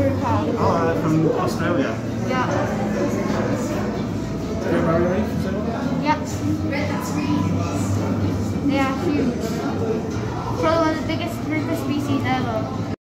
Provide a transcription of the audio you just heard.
Trooper. Oh, from Australia. Yeah. Yep. They are huge. Probably one of the biggest grouper species ever.